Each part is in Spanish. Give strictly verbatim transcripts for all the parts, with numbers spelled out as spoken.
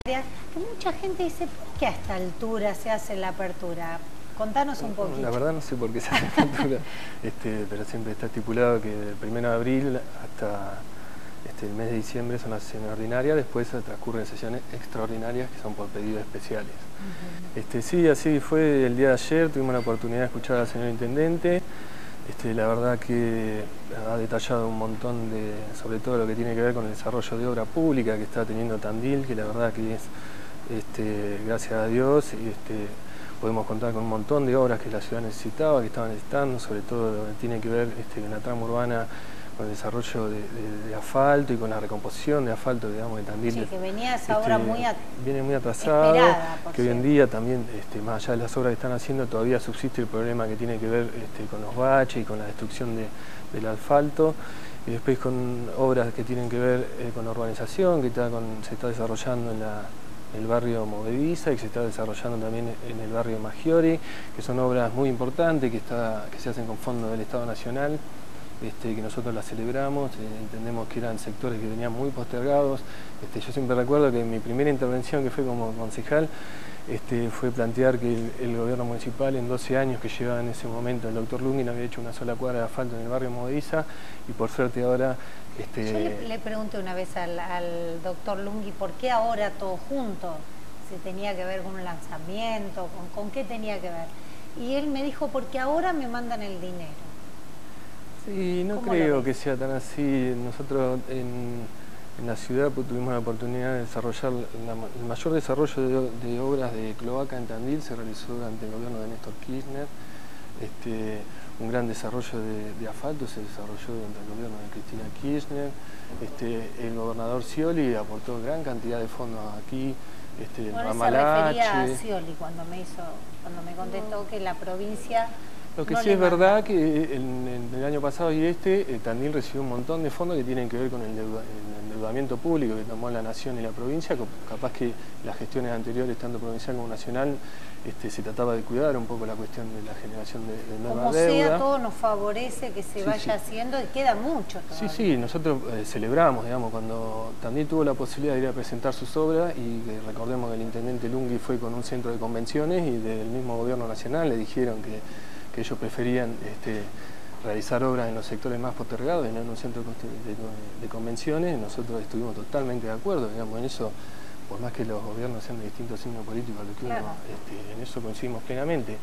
Que mucha gente dice, ¿por qué a esta altura se hace la apertura? Contanos un poquito. La verdad no sé por qué se hace la apertura, este, pero siempre está estipulado que del primero de abril hasta este, el mes de diciembre son las sesiones ordinarias, después transcurren sesiones extraordinarias que son por pedidos especiales. Uh-huh. este, sí, así fue el día de ayer, tuvimos la oportunidad de escuchar al señor Intendente. Este, la verdad que ha detallado un montón de, sobre todo lo que tiene que ver con el desarrollo de obra pública que está teniendo Tandil, que la verdad que es, este, gracias a Dios, este, podemos contar con un montón de obras que la ciudad necesitaba, que estaban necesitando, sobre todo lo que tiene que ver este, con la trama urbana, con el desarrollo de, de, de asfalto y con la recomposición de asfalto, digamos, de Tandil. Sí, que venía esa este, obra muy, viene muy atrasado, que hoy en cierto. día también, este, más allá de las obras que están haciendo, todavía subsiste el problema que tiene que ver este, con los baches y con la destrucción de, del asfalto, y después con obras que tienen que ver eh, con la urbanización, que está con, se está desarrollando en la el barrio Movediza y que se está desarrollando también en el barrio Maggiore, que son obras muy importantes que, está, que se hacen con fondos del Estado Nacional, este, que nosotros las celebramos, eh, entendemos que eran sectores que venían muy postergados. Este, yo siempre recuerdo que en mi primera intervención, que fue como concejal, este, fue plantear que el, el gobierno municipal en doce años que llevaba en ese momento el doctor Lungui no había hecho una sola cuadra de asfalto en el barrio Movediza, y por suerte ahora... Este... Yo le, le pregunté una vez al, al doctor Lungui por qué ahora todo junto, si tenía que ver con un lanzamiento, con, con qué tenía que ver. Y él me dijo, porque ahora me mandan el dinero. Sí, no creo que sea tan así. Nosotros en, en la ciudad pues, tuvimos la oportunidad de desarrollar, la, el mayor desarrollo de, de obras de cloaca en Tandil se realizó durante el gobierno de Néstor Kirchner. Este, un gran desarrollo de, de asfalto se desarrolló durante el gobierno de Cristina Kirchner. Este, el gobernador Scioli aportó gran cantidad de fondos aquí. Este, bueno, el se refería a Ramalache. Scioli cuando me hizo, cuando me contestó que la provincia... Lo que no sí es manda. verdad que en, en el año pasado y este, eh, Tandil recibió un montón de fondos que tienen que ver con el, deuda, el endeudamiento público que tomó la nación y la provincia. Capaz que las gestiones anteriores, tanto provincial como nacional, este, se trataba de cuidar un poco la cuestión de la generación de, de nueva como deuda. Sea, todo nos favorece que se sí, vaya sí. haciendo y queda mucho todavía. Sí, sí, nosotros eh, celebramos, digamos, cuando Tandil tuvo la posibilidad de ir a presentar sus obras y eh, recordemos que el intendente Lungui fue con un centro de convenciones y del mismo gobierno nacional le dijeron que que ellos preferían este, realizar obras en los sectores más postergados y no en un centro de, de, de convenciones. Nosotros estuvimos totalmente de acuerdo, digamos, en eso, por más que los gobiernos sean de distintos signos políticos, lo que claro. uno, este, en eso coincidimos plenamente.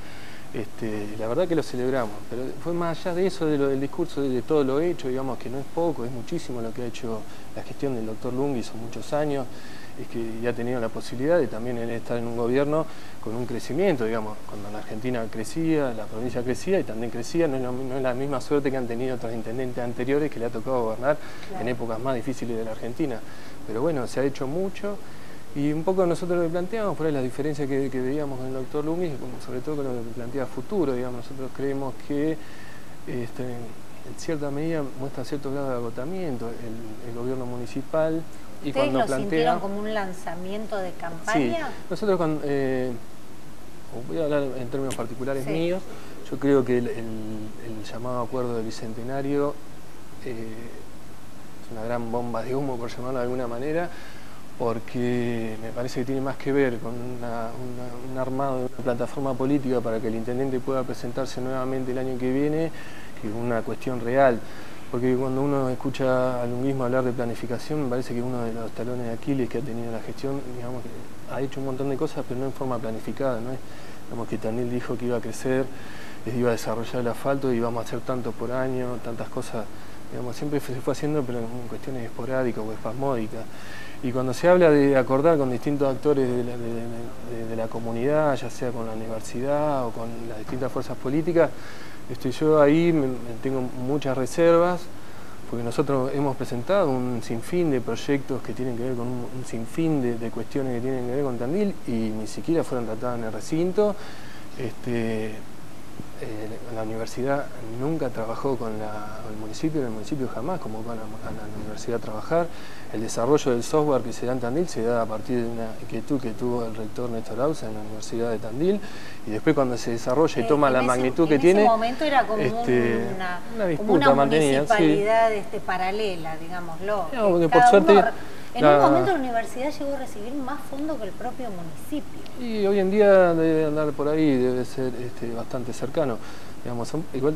Este, la verdad que lo celebramos, pero fue más allá de eso, de lo del discurso, de, de todo lo hecho, digamos que no es poco, es muchísimo lo que ha hecho la gestión del doctor Lungui, son muchos años, es que ya ha tenido la posibilidad de también estar en un gobierno con un crecimiento, digamos, cuando la Argentina crecía, la provincia crecía y también crecía, no es, lo, no es la misma suerte que han tenido otros intendentes anteriores que le ha tocado gobernar claro. en épocas más difíciles de la Argentina. Pero bueno, se ha hecho mucho. Y un poco nosotros lo que planteamos, por ahí las diferencias que, que veíamos con el doctor Lungui, sobre todo con lo que plantea futuro, digamos, nosotros creemos que este, en cierta medida muestra cierto grado de agotamiento el, el gobierno municipal. Y ¿Ustedes cuando lo plantea, sintieron como un lanzamiento de campaña? Sí, nosotros cuando, eh, voy a hablar en términos particulares sí. míos, yo creo que el, el, el llamado acuerdo del Bicentenario eh, es una gran bomba de humo, por llamarlo de alguna manera, porque me parece que tiene más que ver con una, una, un armado de una plataforma política para que el intendente pueda presentarse nuevamente el año que viene, que una cuestión real. Porque cuando uno escucha al lunguismo hablar de planificación, me parece que uno de los talones de Aquiles que ha tenido la gestión, digamos que ha hecho un montón de cosas, pero no en forma planificada, ¿no? Digamos que Tandil dijo que iba a crecer, iba a desarrollar el asfalto y íbamos a hacer tanto por año, tantas cosas, digamos, siempre se fue haciendo, pero en cuestiones esporádicas o espasmódicas. Y cuando se habla de acordar con distintos actores de la, de, de, de la comunidad, ya sea con la universidad o con las distintas fuerzas políticas, este, yo ahí me, tengo muchas reservas, porque nosotros hemos presentado un sinfín de proyectos que tienen que ver con un, un sinfín de, de cuestiones que tienen que ver con Tandil y ni siquiera fueron tratadas en el recinto. Este, Eh, la universidad nunca trabajó con la, el municipio, el municipio jamás convocó a la, a la universidad a trabajar. El desarrollo del software que se da en Tandil se da a partir de una inquietud que tuvo el rector Néstor Ausa en la Universidad de Tandil, y después cuando se desarrolla y toma eh, la ese, magnitud que tiene... En ese momento era como este, una, una disputa como una mantenida, municipalidad sí. este, paralela, digámoslo. No, porque Cada por suerte... uno En la... un momento la universidad llegó a recibir más fondos que el propio municipio. Y hoy en día debe andar por ahí, debe ser este, bastante cercano. Digamos, son, igual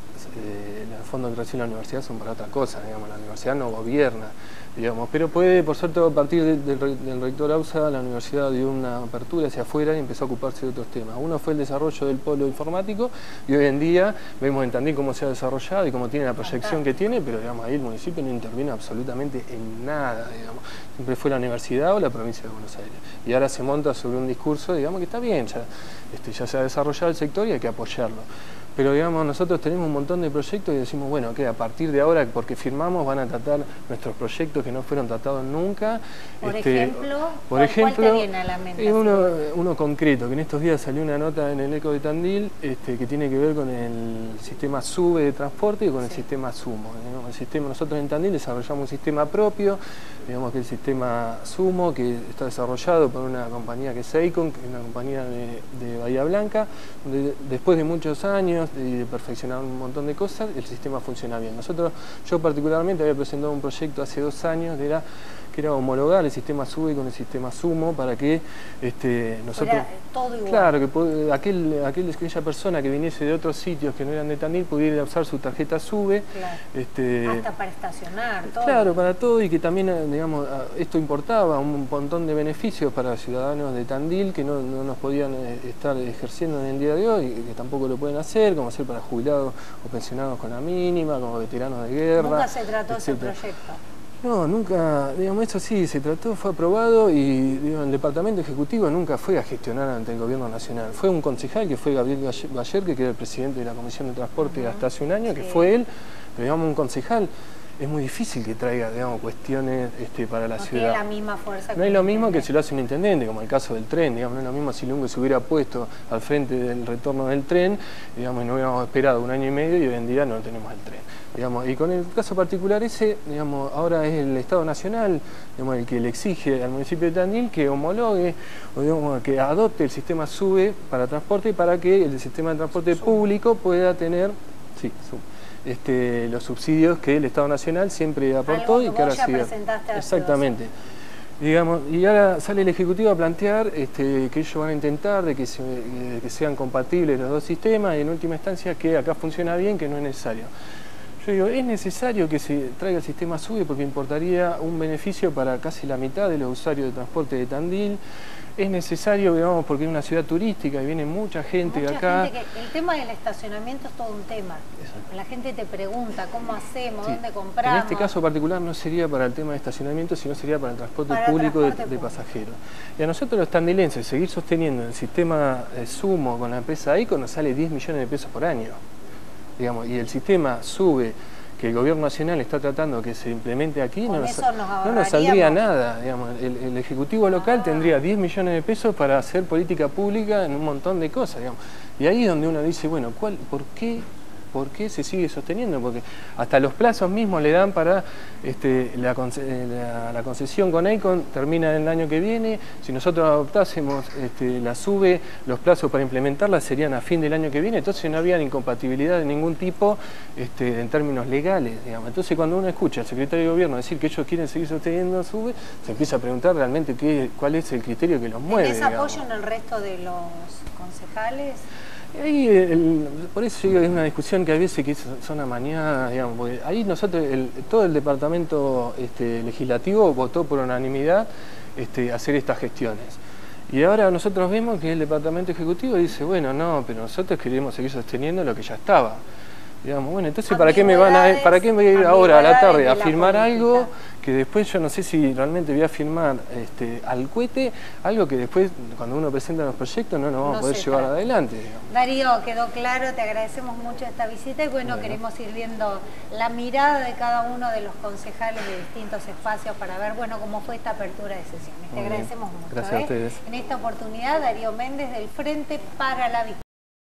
eh, los fondos que recibe la universidad son para otra cosa, digamos, la universidad no gobierna, digamos, pero puede, por suerte, a partir de, de, del rector Ausa, la universidad dio una apertura hacia afuera y empezó a ocuparse de otros temas. Uno fue el desarrollo del polo informático y hoy en día vemos en Tandil cómo se ha desarrollado y cómo tiene la proyección que tiene, pero digamos, ahí el municipio no interviene absolutamente en nada, digamos. Siempre fue la universidad o la provincia de Buenos Aires. Y ahora se monta sobre un discurso, digamos, que está bien, ya, este, ya se ha desarrollado el sector y hay que apoyarlo. Pero digamos, nosotros tenemos un montón de proyectos y decimos, bueno, que a partir de ahora, porque firmamos, van a tratar nuestros proyectos que no fueron tratados nunca. Por este, ejemplo, por ¿cuál, ejemplo ¿cuál te viene a la mente? Uno, uno concreto, que en estos días salió una nota en el Eco de Tandil este, que tiene que ver con el sistema SUBE de transporte y con sí. el sistema SUMO. Digamos, el sistema, nosotros en Tandil desarrollamos un sistema propio, digamos que el sistema SUMO, que está desarrollado por una compañía que es Eicon, que es una compañía de, de Bahía Blanca, donde después de muchos años y de perfeccionar un montón de cosas, el sistema funciona bien. Nosotros, yo particularmente había presentado un proyecto hace dos años que era, que era homologar el sistema SUBE con el sistema SUMO para que este, nosotros... Era todo igual. Claro, que aquel, aquel, aquella persona que viniese de otros sitios que no eran de Tandil pudiera usar su tarjeta SUBE. Claro. Este, hasta para estacionar, todo. Claro, para todo, y que también, digamos, esto importaba un montón de beneficios para ciudadanos de Tandil que no, no nos podían estar ejerciendo en el día de hoy, y que tampoco lo pueden hacer, como hacer para jubilados o pensionados con la mínima, como veteranos de guerra. Nunca se trató etcétera. ese proyecto. No, nunca, digamos, eso sí, se trató, fue aprobado y digamos, el Departamento Ejecutivo nunca fue a gestionar ante el Gobierno Nacional. Fue un concejal que fue Gabriel Bayer, que era el presidente de la Comisión de Transporte uh-huh. hasta hace un año, sí. que fue él, pero digamos, un concejal. Es muy difícil que traiga, digamos, cuestiones este, para la no ciudad. No es la misma fuerza. No es lo mismo que si lo hace un intendente, como el caso del tren, digamos, no es lo mismo si Lungo se hubiera puesto al frente del retorno del tren, digamos, y no hubiéramos esperado un año y medio y hoy en día no tenemos el tren. Digamos, y con el caso particular ese, digamos, ahora es el Estado Nacional, digamos, el que le exige al municipio de Tandil que homologue, o digamos, que adopte el sistema SUBE para transporte para que el sistema de transporte Sum. público pueda tener, sí, Sum. Este, los subsidios que el Estado Nacional siempre aportó que y que ahora ya sigue. Exactamente. Digamos, y ahora sale el Ejecutivo a plantear este, que ellos van a intentar de que, se, que sean compatibles los dos sistemas y en última instancia que acá funciona bien, que no es necesario. Yo digo, es necesario que se traiga el sistema SUBE porque importaría un beneficio para casi la mitad de los usuarios de transporte de Tandil. Es necesario, digamos, porque es una ciudad turística y viene mucha gente mucha de acá. Gente que, el tema del estacionamiento es todo un tema. Exacto. La gente te pregunta cómo hacemos, sí. dónde compramos. En este caso particular no sería para el tema de estacionamiento, sino sería para el transporte para público el transporte de, de pasajeros. Y a nosotros los tandilenses seguir sosteniendo el sistema eh, SUMO con la empresa Eicon nos sale diez millones de pesos por año. Digamos, y el sistema SUBE que el Gobierno Nacional está tratando que se implemente aquí, no nos, no nos saldría nada. Digamos, el, el Ejecutivo local ah. tendría diez millones de pesos para hacer política pública en un montón de cosas. Digamos. Y ahí es donde uno dice, bueno, ¿cuál, ¿por qué? ¿Por qué se sigue sosteniendo? Porque hasta los plazos mismos le dan para este, la, la, la concesión con Eicon, termina el año que viene. Si nosotros adoptásemos este, la SUBE, los plazos para implementarla serían a fin del año que viene, entonces no había incompatibilidad de ningún tipo este, en términos legales. Digamos. Entonces cuando uno escucha al secretario de Gobierno decir que ellos quieren seguir sosteniendo SUBE, se empieza a preguntar realmente qué, cuál es el criterio que los mueve. ¿Tenés apoyo en el resto de los concejales? Ahí, el, por eso digo que es una discusión que a veces que son amañadas, digamos, porque ahí nosotros, el, todo el departamento este, legislativo votó por unanimidad este, hacer estas gestiones. Y ahora nosotros vemos que el departamento ejecutivo dice, bueno, no, pero nosotros queremos seguir sosteniendo lo que ya estaba. Digamos, bueno, entonces ¿para qué me van a, para qué me voy a ir ahora a la tarde a firmar algo que después yo no sé si realmente voy a firmar este, al cohete, algo que después cuando uno presenta los proyectos no nos vamos no a poder llevar trata. adelante? Digamos. Darío, quedó claro, te agradecemos mucho esta visita y bueno, bueno, queremos ir viendo la mirada de cada uno de los concejales de distintos espacios para ver, bueno, cómo fue esta apertura de sesiones. Te Muy agradecemos bien. mucho. Gracias ¿eh? a ustedes. En esta oportunidad, Darío Méndez del Frente para la Victoria.